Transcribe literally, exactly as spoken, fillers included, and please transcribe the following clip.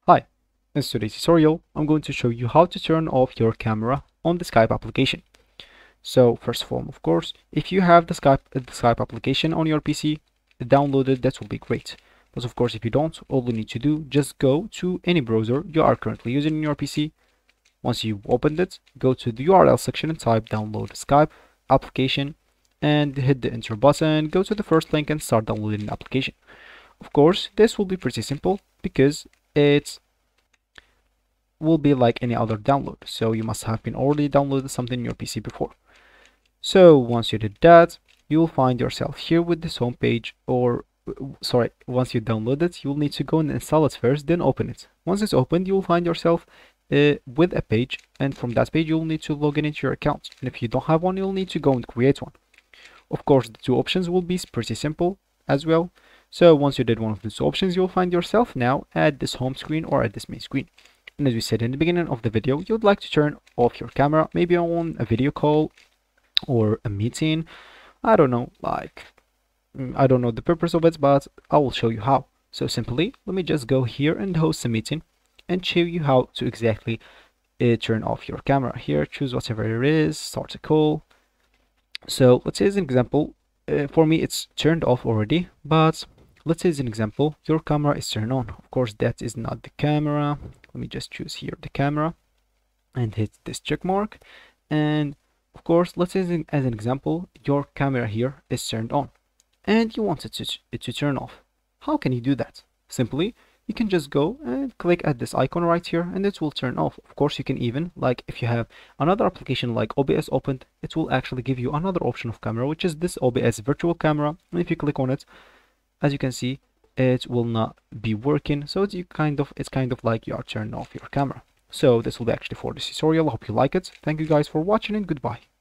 Hi, in today's tutorial, I'm going to show you how to turn off your camera on the Skype application. So first of all, of course, if you have the Skype, the Skype application on your P C, downloaded, that will be great. But of course, if you don't, all you need to do, just go to any browser you are currently using in your P C. Once you've opened it, go to the U R L section and type download Skype application and hit the enter button, go to the first link and start downloading the application. Of course, this will be pretty simple because it will be like any other download, so you must have been already downloaded something in your P C before. So once you did that, you'll find yourself here with this home page, or sorry, once you download it, you'll need to go and install it first, then open it. Once it's opened, you'll find yourself uh, with a page, and from that page you'll need to log in into your account, and if you don't have one, you'll need to go and create one. Of course, the two options will be pretty simple as well. So once you did one of these options, you'll find yourself now at this home screen or at this main screen. And as we said in the beginning of the video, you'd like to turn off your camera, maybe on a video call or a meeting. I don't know, like, I don't know the purpose of it, but I will show you how. So simply, let me just go here and host a meeting and show you how to exactly uh, turn off your camera. Here, choose whatever it is, start a call. So let's say as an example, uh, for me it's turned off already, but let's say as an example, your camera is turned on. Of course, that is not the camera. Let me just choose here the camera and hit this check mark. And of course, let's say as an, as an example, your camera here is turned on and you want it to, it to turn off. How can you do that? Simply, you can just go and click at this icon right here and it will turn off. Of course, you can even, like if you have another application like O B S opened, it will actually give you another option of camera, which is this O B S virtual camera. And if you click on it, as you can see, it will not be working, so it's you kind of it's kind of like you are turning off your camera. So this will be actually for this tutorial. I hope you like it. Thank you guys for watching and goodbye.